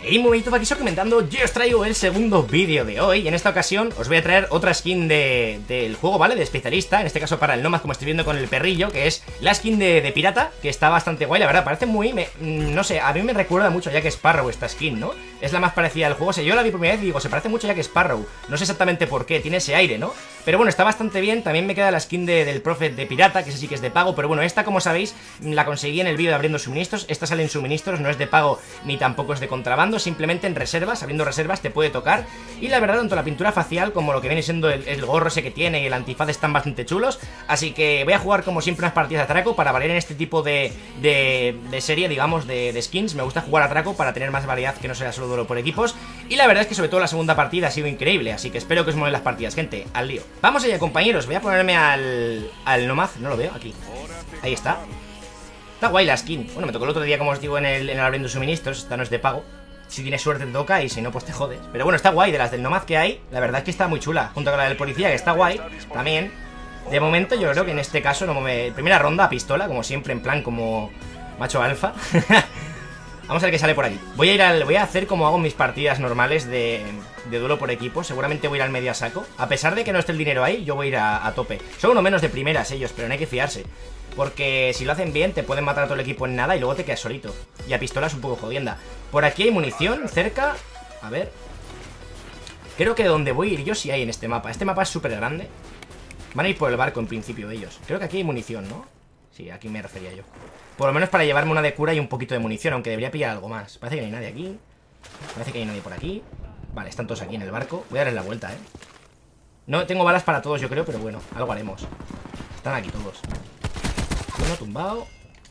Y un momentito aquí comentando, yo os traigo el segundo vídeo de hoy. Y en esta ocasión os voy a traer otra skin del juego, ¿vale? De especialista, en este caso para el Nomad, como estoy viendo con el perrillo, que es la skin de pirata, que está bastante guay, la verdad, parece muy... no sé, a mí me recuerda mucho a Jack Sparrow esta skin, ¿no? Es la más parecida al juego, o sea, yo la vi por primera vez y digo, se parece mucho a Jack Sparrow. No sé exactamente por qué, tiene ese aire, ¿no? Pero bueno, está bastante bien. También me queda la skin del Prophet de pirata, que ese sí que es de pago, pero bueno, esta, como sabéis, la conseguí en el vídeo de abriendo suministros. Esta sale en suministros, no es de pago ni tampoco es de contrabando, simplemente en reservas, abriendo reservas te puede tocar. Y la verdad, tanto la pintura facial como lo que viene siendo el gorro ese que tiene y el antifaz están bastante chulos. Así que voy a jugar como siempre unas partidas de atraco para valer en este tipo de serie, digamos, de skins. Me gusta jugar a atraco para tener más variedad, que no sea solo duelo por equipos. Y la verdad es que sobre todo la segunda partida ha sido increíble, así que espero que os molen las partidas, gente, al lío. Vamos allá, compañeros, voy a ponerme al Nomad, no lo veo, aquí. Ahí está. Está guay la skin. Bueno, me tocó el otro día, como os digo, en el abriendo suministros. Esta no es de pago. Si tienes suerte te toca y si no, pues te jodes. Pero bueno, está guay, de las del Nomad que hay, la verdad es que está muy chula. Junto con la del policía, que está guay también. De momento yo creo que en este caso no me... Primera ronda a pistola, como siempre, en plan como macho alfa. Vamos a ver qué sale por aquí. Voy a hacer como hago mis partidas normales de duelo por equipo. Seguramente voy a ir al medio a saco. A pesar de que no esté el dinero ahí, yo voy a ir a tope. Son uno menos de primeras ellos, pero no hay que fiarse. Porque si lo hacen bien, te pueden matar a todo el equipo en nada y luego te quedas solito. Y a pistola es un poco jodienda. Por aquí hay munición, cerca. A ver. Creo que donde voy a ir yo sí hay en este mapa. Este mapa es súper grande. Van a ir por el barco en principio ellos. Creo que aquí hay munición, ¿no? Sí, aquí me refería yo. Por lo menos para llevarme una de cura y un poquito de munición, aunque debería pillar algo más. Parece que no hay nadie aquí. Parece que hay nadie por aquí. Vale, están todos aquí en el barco. Voy a darles la vuelta, ¿eh? No tengo balas para todos, yo creo, pero bueno, algo haremos. Están aquí todos. Uno tumbado.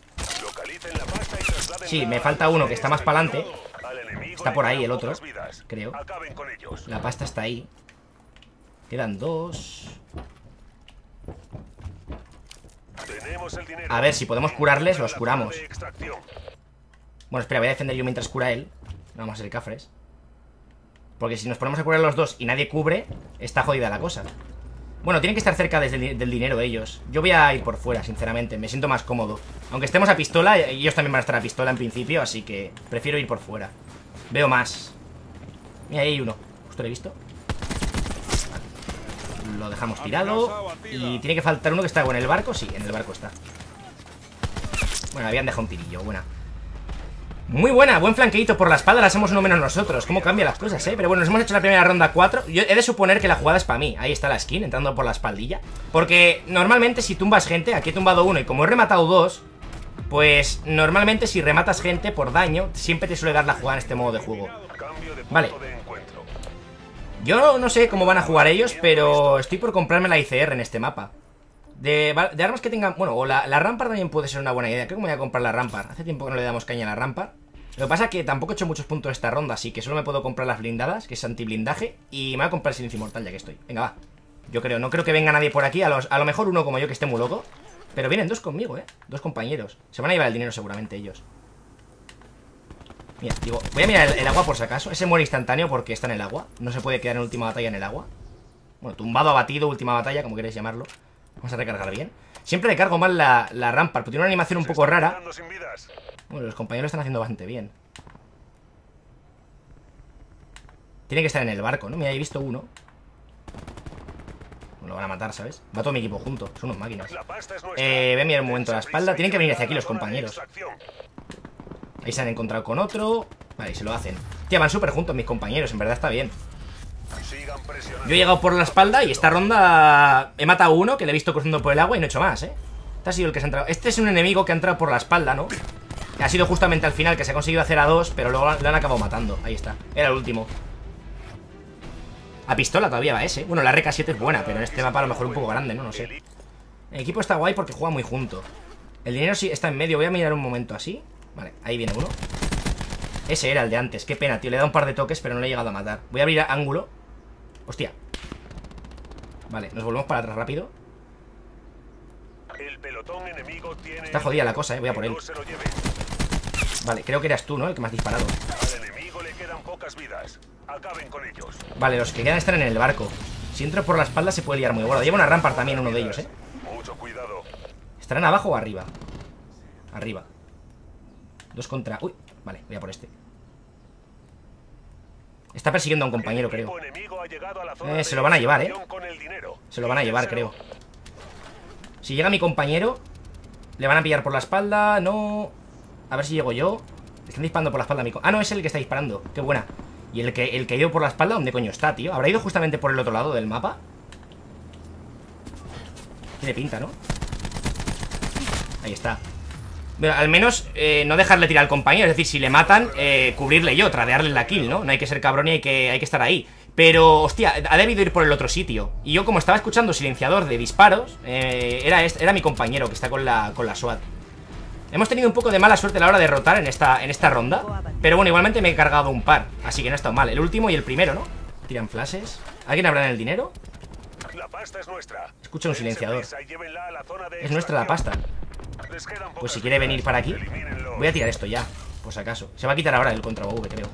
Sí, me falta uno que está más para adelante. Está por ahí el otro, creo. La pasta está ahí. Quedan dos. A ver, si podemos curarles, los curamos. Bueno, espera, voy a defender yo mientras cura él. Vamos a ser cafres. Porque si nos ponemos a curar los dos y nadie cubre, está jodida la cosa. Bueno, tienen que estar cerca del dinero ellos. Yo voy a ir por fuera, sinceramente. Me siento más cómodo. Aunque estemos a pistola, ellos también van a estar a pistola en principio, así que prefiero ir por fuera. Veo más. Mira, ahí hay uno. Justo lo he visto. Lo dejamos tirado. Y tiene que faltar uno que está en el barco. Sí, en el barco está. Bueno, habían dejado un tirillo. Buena. Muy buena, buen flanqueito por la espalda. La hacemos uno menos nosotros. Cómo cambian las cosas, Pero bueno, nos hemos hecho la primera ronda 4. Yo he de suponer que la jugada es para mí. Ahí está la skin, entrando por la espaldilla. Porque normalmente si tumbas gente, aquí he tumbado uno y como he rematado dos, pues normalmente si rematas gente por daño, siempre te suele dar la jugada en este modo de juego. Vale. Yo no sé cómo van a jugar ellos, pero estoy por comprarme la ICR en este mapa. De armas que tengan... Bueno, o la Rampart también puede ser una buena idea. Creo que me voy a comprar la Rampart. Hace tiempo que no le damos caña a la Rampart. Lo que pasa es que tampoco he hecho muchos puntos esta ronda, así que solo me puedo comprar las blindadas, que es antiblindaje. Y me voy a comprar el silencio mortal ya que estoy. Venga, va. Yo creo, no creo que venga nadie por aquí. A lo mejor uno como yo que esté muy loco. Pero vienen dos conmigo, Dos compañeros. Se van a llevar el dinero seguramente ellos. Mira, digo, voy a mirar el agua por si acaso. Ese muere instantáneo porque está en el agua. No se puede quedar en última batalla en el agua. Bueno, tumbado, abatido, última batalla, como queréis llamarlo. Vamos a recargar bien. Siempre recargo mal la Rampart, porque tiene una animación un poco rara. Bueno, los compañeros lo están haciendo bastante bien. Tiene que estar en el barco, ¿no? Mira, he visto uno. Lo van a matar, ¿sabes? Va todo mi equipo junto, son unos máquinas. Voy a mirar un momento la espalda. Tienen que venir hacia aquí los compañeros. Ahí se han encontrado con otro. Vale, y se lo hacen. Tía, van súper juntos mis compañeros, en verdad está bien. Yo he llegado por la espalda y esta ronda he matado a uno que le he visto cruzando por el agua y no he hecho más, Este ha sido el que se ha entrado. Este es un enemigo que ha entrado por la espalda, ¿no? Ha sido justamente al final que se ha conseguido hacer a dos, pero luego lo han acabado matando. Ahí está, era el último. A pistola todavía va ese. Bueno, la RK7 es buena, pero en este mapa a lo mejor un poco grande, ¿no? No sé. El equipo está guay porque juega muy junto. El dinero sí está en medio. Voy a mirar un momento así. Vale, ahí viene uno. Ese era el de antes, qué pena, tío. Le he dado un par de toques, pero no le he llegado a matar. Voy a abrir ángulo. Hostia. Vale, nos volvemos para atrás rápido. Está jodida la cosa, voy a por él. Vale, creo que eras tú, ¿no? El que me has disparado. Vale, los que quedan están en el barco. Si entro por la espalda se puede liar muy bueno. Lleva una Rampart también uno de ellos, ¿Estarán abajo o arriba? Arriba. Dos contra... Uy, vale, voy a por este. Está persiguiendo a un compañero, creo. Se lo van a llevar, Se lo van a llevar, creo. Si llega mi compañero, le van a pillar por la espalda. No. A ver si llego yo. Están disparando por la espalda a mi Ah, no, es el que está disparando. Qué buena. Y el que ha ido por la espalda, ¿dónde coño está, tío? ¿Habrá ido justamente por el otro lado del mapa? Tiene pinta, ¿no? Ahí está. Pero al menos no dejarle tirar al compañero. Es decir, si le matan, cubrirle yo, tradearle la kill, ¿no? No hay que ser cabrón y hay que estar ahí. Pero, hostia, ha debido ir por el otro sitio. Y yo, como estaba escuchando silenciador de disparos, era mi compañero que está con la SWAT. Hemos tenido un poco de mala suerte a la hora de rotar en esta ronda. Pero bueno, igualmente me he cargado un par. Así que no ha estado mal. El último y el primero, ¿no? Tiran flashes. ¿Alguien habrá en el dinero? La pasta es nuestra. Escucha un silenciador. Es nuestra la pasta. Pues si quiere venir para aquí, voy a tirar esto ya, por si acaso. Se va a quitar ahora el contra V, creo.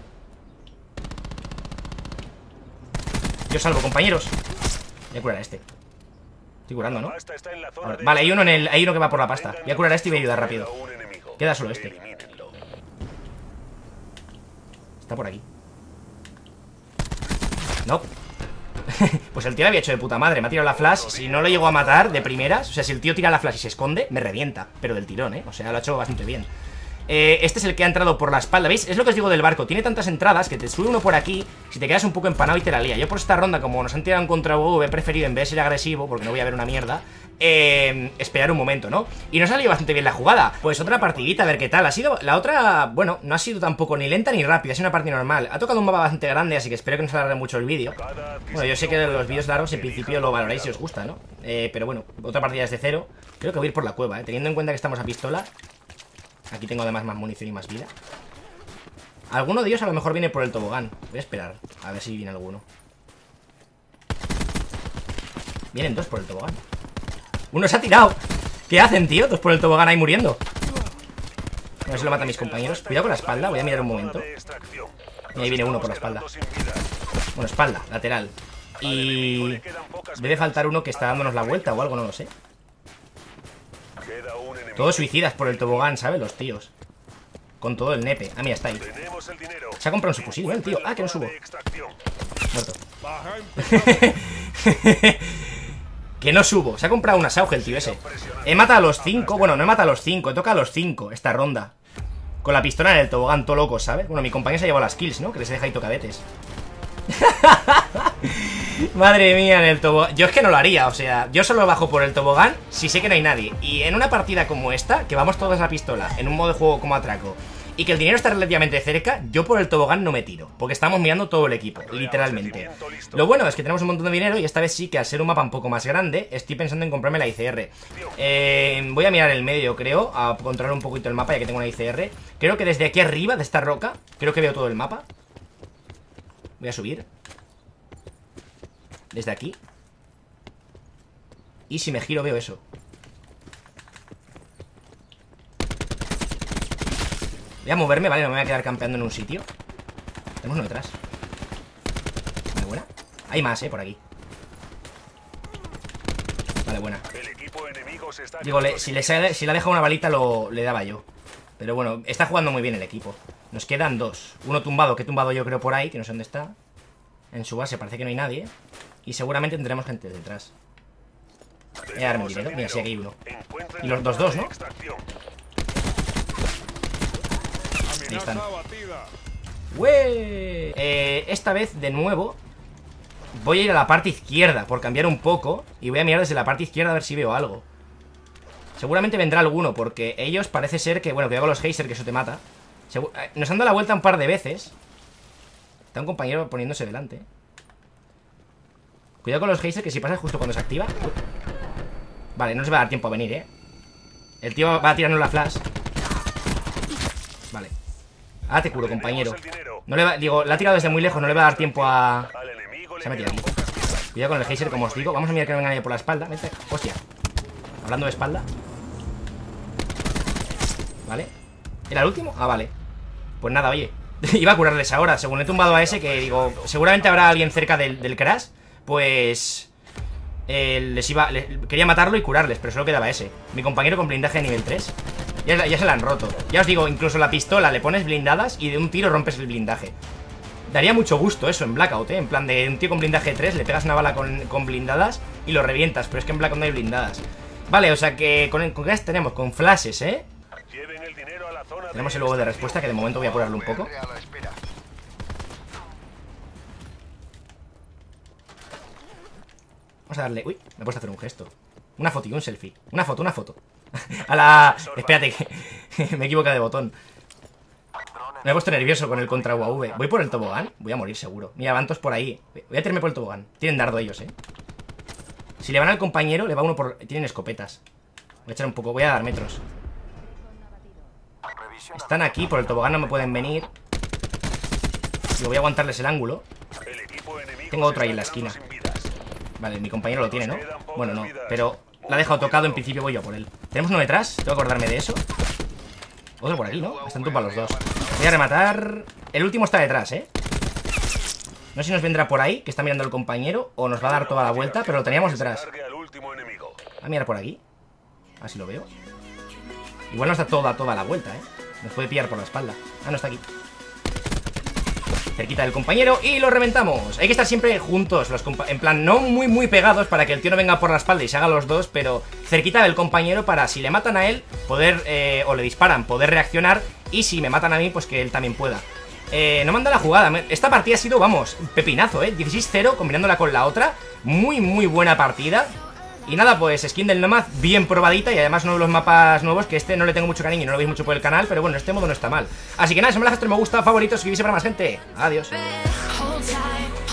Yo salvo, compañeros. Voy a curar a este. Estoy curando, ¿no? Vale, hay uno que va por la pasta. Voy a curar a este y voy a ayudar rápido. Queda solo este. Está por aquí. No. Pues el tío lo había hecho de puta madre. Me ha tirado la flash. Si no lo llego a matar de primeras, o sea, si el tío tira la flash y se esconde, me revienta. Pero del tirón, O sea, lo ha hecho bastante bien. Este es el que ha entrado por la espalda. ¿Veis? Es lo que os digo del barco. Tiene tantas entradas que te sube uno por aquí. Si te quedas un poco empanado y te la lía. Yo por esta ronda, como nos han tirado en contra V, he preferido, en vez de ser agresivo, porque no voy a ver una mierda, esperar un momento, ¿no? Y nos ha salido bastante bien la jugada. Pues otra partidita, a ver qué tal. Ha sido, la otra, bueno, no ha sido tampoco ni lenta ni rápida. Ha sido una partida normal. Ha tocado un mapa bastante grande, así que espero que no se alargue mucho el vídeo. Bueno, yo sé que los vídeos largos en principio lo valoráis si os gusta, ¿no? Pero bueno, otra partida desde cero. Creo que voy a ir por la cueva, teniendo en cuenta que estamos a pistola. Aquí tengo además más munición y más vida. Alguno de ellos a lo mejor viene por el tobogán. Voy a esperar, a ver si viene alguno. Vienen dos por el tobogán. Uno se ha tirado. ¿Qué hacen, tío? Dos por el tobogán ahí muriendo. A ver si lo matan mis compañeros. Cuidado con la espalda, voy a mirar un momento. Y ahí viene uno por la espalda. Bueno, espalda, lateral. Y debe faltar uno que está dándonos la vuelta o algo, no lo sé. Todos suicidas por el tobogán, ¿sabes? Los tíos. Con todo el nepe. Ah, mira, está ahí. Se ha comprado un subfusil, ¿no? El tío. Ah, que no subo. Muerto. Que no subo. Se ha comprado una Sauge el tío ese. He matado a los 5. Bueno, no he matado a los 5. He tocado a los 5 esta ronda. Con la pistola en el tobogán, todo loco, ¿sabes? Bueno, mi compañero se ha llevado las kills, ¿no? Que les deja ahí tocadetes. Madre mía, en el tobogán. Yo es que no lo haría, o sea, yo solo bajo por el tobogán si sé que no hay nadie. Y en una partida como esta, que vamos todos a la pistola, en un modo de juego como atraco, y que el dinero está relativamente cerca, yo por el tobogán no me tiro, porque estamos mirando todo el equipo, literalmente. Lo bueno es que tenemos un montón de dinero y esta vez sí que al ser un mapa un poco más grande, estoy pensando en comprarme la ICR. Voy a mirar el medio, creo, a controlar un poquito el mapa ya que tengo una ICR. Creo que desde aquí arriba, de esta roca, creo que veo todo el mapa. Voy a subir desde aquí. Y si me giro veo eso. Voy a moverme, vale, no me voy a quedar campeando en un sitio. Tenemos uno detrás. Vale, buena. Hay más, por aquí. Vale, buena. Digo, si le ha dejado una balita le daba yo. Pero bueno, está jugando muy bien el equipo. Nos quedan dos. Uno tumbado, que he tumbado yo creo por ahí, que no sé dónde está. En su base parece que no hay nadie. Y seguramente tendremos gente detrás. Voy a darme el dinero. Mira, sí, aquí hay uno. Y los dos, ¿no? Ahí están. ¡Ué! Esta vez, de nuevo, voy a ir a la parte izquierda por cambiar un poco. Y voy a mirar desde la parte izquierda a ver si veo algo. Seguramente vendrá alguno, porque ellos parece ser que... Bueno, cuidado con los geysers, que eso te mata. Nos han dado la vuelta un par de veces. Está un compañero poniéndose delante. Cuidado con los geysers, que si pasa justo cuando se activa. Vale, no nos va a dar tiempo a venir, El tío va a tirarnos la flash. Vale. Ah, te curo, compañero. No le va, digo, la ha tirado desde muy lejos, no le va a dar tiempo a... Se ha metido aquí. Cuidado con el geyser, como os digo. Vamos a mirar que no venga nadie por la espalda. Vente. Hostia. Hablando de espalda. Vale. ¿Era el último? Ah, vale. Pues nada, oye. Iba a curarles ahora. Según he tumbado a ese, que digo, seguramente habrá alguien cerca del crash. Pues... quería matarlo y curarles, pero solo quedaba ese. Mi compañero con blindaje de nivel 3. Ya se la han roto. Ya os digo, incluso la pistola le pones blindadas y de un tiro rompes el blindaje. Daría mucho gusto eso en Blackout, en plan de un tío con blindaje 3, le pegas una bala con blindadas y lo revientas, pero es que en Blackout no hay blindadas. Vale, o sea que con qué tenemos, con flashes, Lleven el dinero a la zona. Tenemos el huevo de respuesta, que de momento voy a apurarlo un poco. Vamos a darle... Uy, me he puesto a hacer un gesto. Una foto y un selfie. Una foto, una foto. A la... Espérate, que me he equivocado de botón. Me he puesto nervioso con el contra UAV. ¿Voy por el tobogán? Voy a morir seguro. Mira, van todos por ahí. Voy a tirarme por el tobogán. Tienen dardo ellos, Si le van al compañero, le va uno por... Tienen escopetas. Voy a echar un poco, voy a dar metros. Están aquí, por el tobogán no me pueden venir. Y voy a aguantarles el ángulo. Tengo otro ahí en la esquina. Vale, mi compañero lo tiene, ¿no? Bueno, no, pero la ha dejado tocado, en principio voy yo por él. Tenemos uno detrás, tengo que acordarme de eso. Otro por aquí, ¿no? Están tumbados los dos. Voy a rematar. El último está detrás, No sé si nos vendrá por ahí, que está mirando el compañero, o nos va a dar toda la vuelta, pero lo teníamos detrás. Va a mirar por aquí. A ver si lo veo. Igual nos da toda la vuelta, Nos puede pillar por la espalda. Ah, no está aquí. Cerquita del compañero y lo reventamos. Hay que estar siempre juntos, en plan, no muy pegados para que el tío no venga por la espalda y se haga los dos, pero cerquita del compañero para, si le matan a él, poder, o le disparan, poder reaccionar, y si me matan a mí, pues que él también pueda. No manda la jugada. Esta partida ha sido, vamos, pepinazo, 16-0, combinándola con la otra. Muy buena partida. Y nada, pues skin del Nomad bien probadita, y además uno de los mapas nuevos, que este no le tengo mucho cariño y no lo veis mucho por el canal, pero bueno, este modo no está mal. Así que nada, si me dejas me gusta, favoritos, suscribirse para más gente. Adiós.